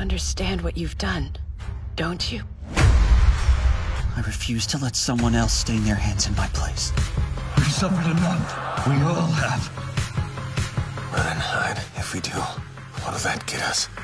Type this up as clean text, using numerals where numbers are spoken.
understand what you've done, don't you? I refuse to let someone else stain their hands in my place. We suffered enough. We all have. Run and hide. If we do, what'll that get us?